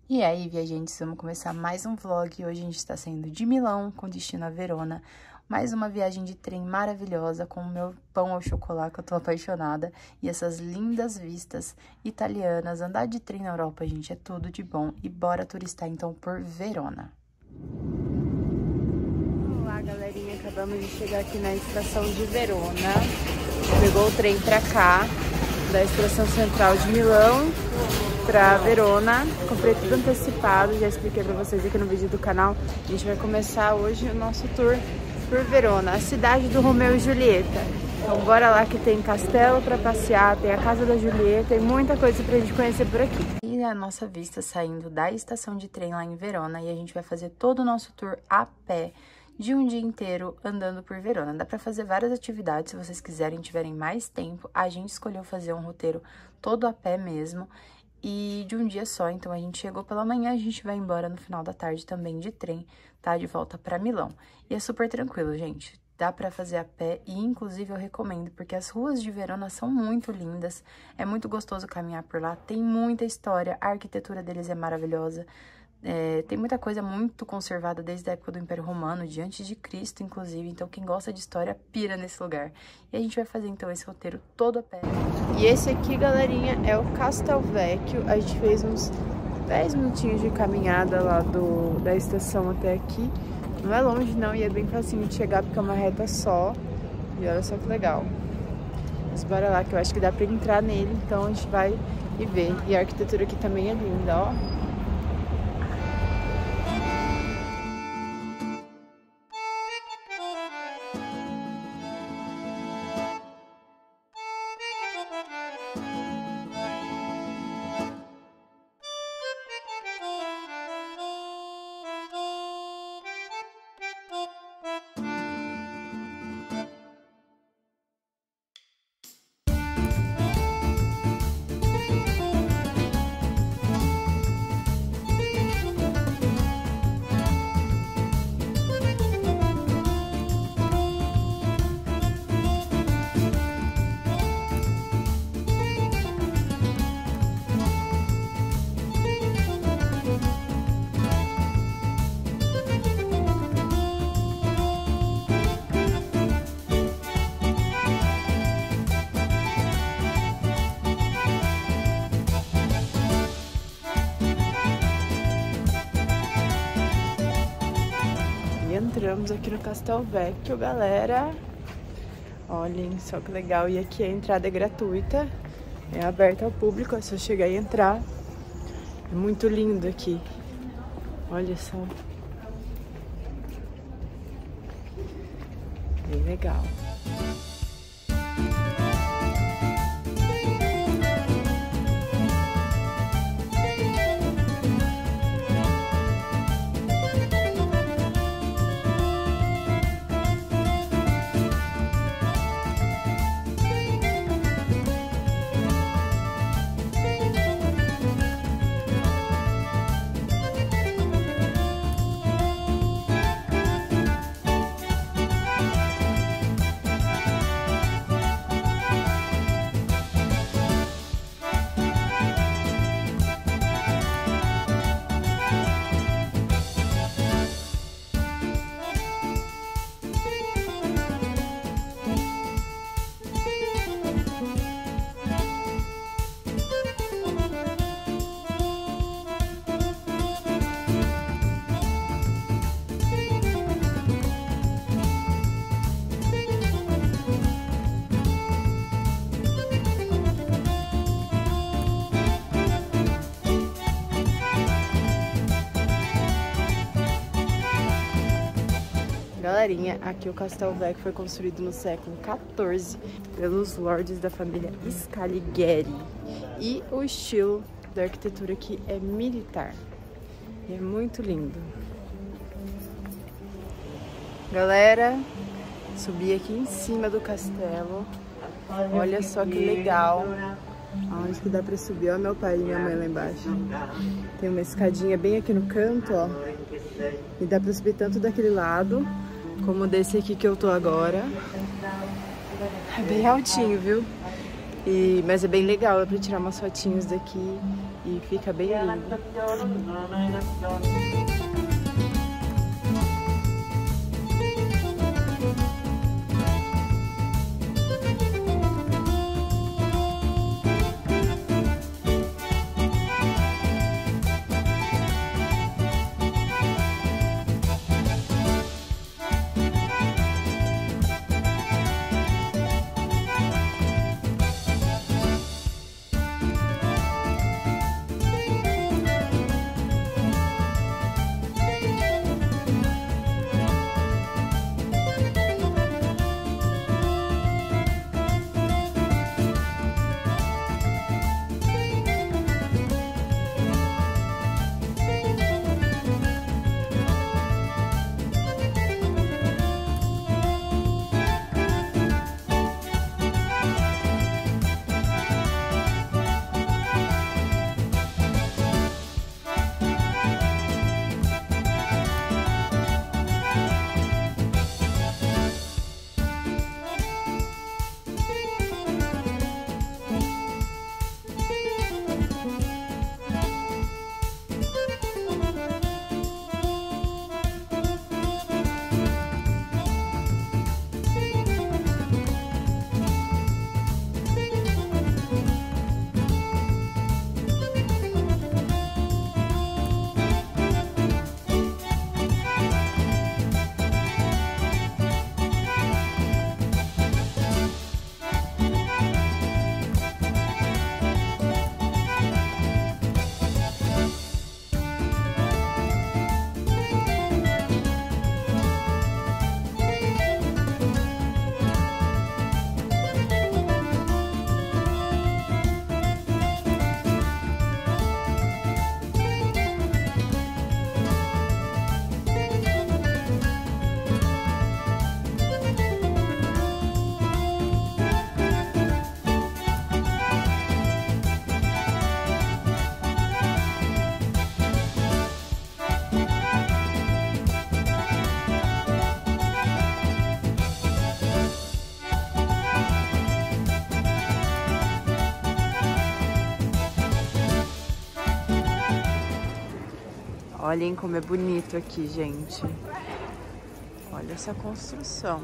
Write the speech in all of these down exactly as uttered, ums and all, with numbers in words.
E aí, viajantes, vamos começar mais um vlog. Hoje a gente está saindo de Milão com destino a Verona. Mais uma viagem de trem maravilhosa com o meu pão ao chocolate, que eu tô apaixonada. E essas lindas vistas italianas. Andar de trem na Europa, gente, é tudo de bom. E bora turistar, então, por Verona. Olá, galerinha. Acabamos de chegar aqui na estação de Verona. Pegou o trem pra cá, da estação central de Milão pra Verona. Comprei tudo antecipado, já expliquei pra vocês aqui no vídeo do canal. A gente vai começar hoje o nosso tour por Verona, a cidade do Romeu e Julieta. Então bora lá que tem castelo pra passear, tem a casa da Julieta, tem muita coisa pra gente conhecer por aqui. E a nossa vista saindo da estação de trem lá em Verona, e a gente vai fazer todo o nosso tour a pé, de um dia inteiro andando por Verona. Dá pra fazer várias atividades, se vocês quiserem, tiverem mais tempo. A gente escolheu fazer um roteiro todo a pé mesmo, e de um dia só. Então, a gente chegou pela manhã, a gente vai embora no final da tarde também de trem, tá? De volta pra Milão. E é super tranquilo, gente. Dá pra fazer a pé e, inclusive, eu recomendo, porque as ruas de Verona são muito lindas. É muito gostoso caminhar por lá, tem muita história, a arquitetura deles é maravilhosa. É, tem muita coisa muito conservada desde a época do Império Romano, de antes de Cristo, inclusive. Então, quem gosta de história, pira nesse lugar. E a gente vai fazer, então, esse roteiro todo a pé. E esse aqui, galerinha, é o Castelvecchio. A gente fez uns dez minutinhos de caminhada lá do, da estação até aqui. Não é longe, não, e é bem facinho de chegar, porque é uma reta só. E olha só que legal. Mas bora lá, que eu acho que dá pra entrar nele, então a gente vai e ver. E a arquitetura aqui também é linda, ó. Entramos aqui no Castelvecchio, galera. Olhem só que legal. E aqui a entrada é gratuita, é aberta ao público, é só chegar e entrar. É muito lindo aqui. Olha só. Bem legal. Galerinha, aqui o Castelvecchio foi construído no século quatorze pelos lords da família Scaligieri. E o estilo da arquitetura aqui é militar. E é muito lindo. Galera, subi aqui em cima do castelo. Olha só que legal. Aonde que dá pra subir? Olha meu pai e minha mãe lá embaixo. Tem uma escadinha bem aqui no canto, ó. E dá pra subir tanto daquele lado como desse aqui que eu tô agora. É bem altinho, viu? E, mas é bem legal, é pra tirar umas fotinhas daqui. e fica bem lindo. Olhem como é bonito aqui, gente. Olha essa construção.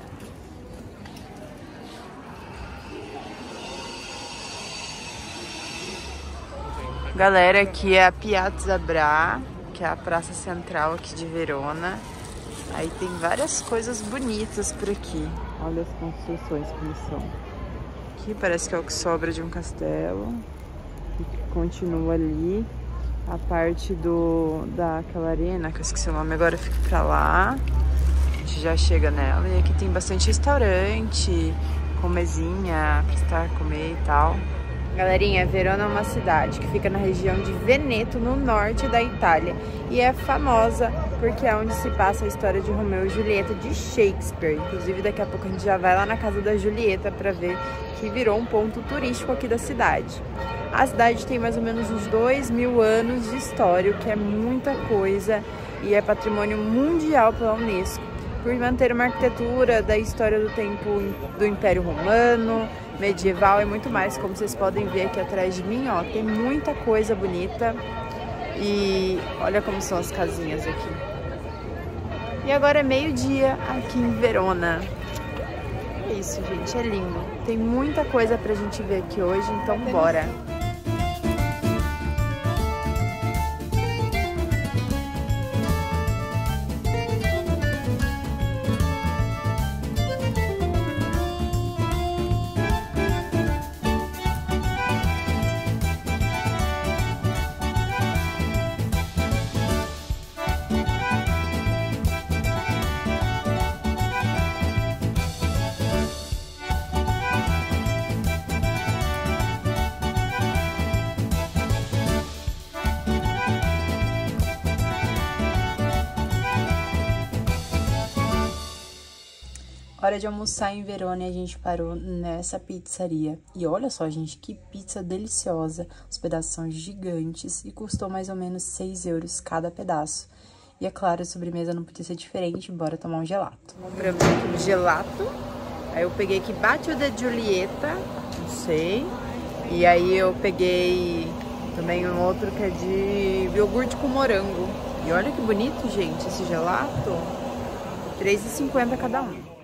Galera, aqui é a Piazza Bra, que é a praça central aqui de Verona. Aí tem várias coisas bonitas por aqui. Olha as construções como são. Aqui parece que é o que sobra de um castelo. E continua ali. A parte do, daquela arena, que eu esqueci o nome agora, fica pra lá. A gente já chega nela. E aqui tem bastante restaurante, com mesinha pra estar, comer e tal. Galerinha, Verona é uma cidade que fica na região de Veneto, no norte da Itália. E é famosa porque é onde se passa a história de Romeu e Julieta de Shakespeare. Inclusive, daqui a pouco a gente já vai lá na casa da Julieta pra ver que virou um ponto turístico aqui da cidade. A cidade tem mais ou menos uns dois mil anos de história, o que é muita coisa, e é patrimônio mundial pela Unesco, por manter uma arquitetura da história do tempo do Império Romano, medieval e muito mais. Como vocês podem ver aqui atrás de mim, ó, tem muita coisa bonita e olha como são as casinhas aqui. E agora é meio-dia aqui em Verona. É isso, gente, é lindo. Tem muita coisa pra gente ver aqui hoje, então bora! Hora de almoçar em Verona e a gente parou nessa pizzaria. E olha só, gente, que pizza deliciosa. Os pedaços são gigantes e custou mais ou menos seis euros cada pedaço. E é claro, a sobremesa não podia ser diferente, bora tomar um gelato. Compramos aqui um gelato. Aí eu peguei aqui Bacio de Giulietta, não sei. E aí eu peguei Também um outro que é de iogurte com morango. E olha que bonito, gente, esse gelato. três reais e cinquenta cada um.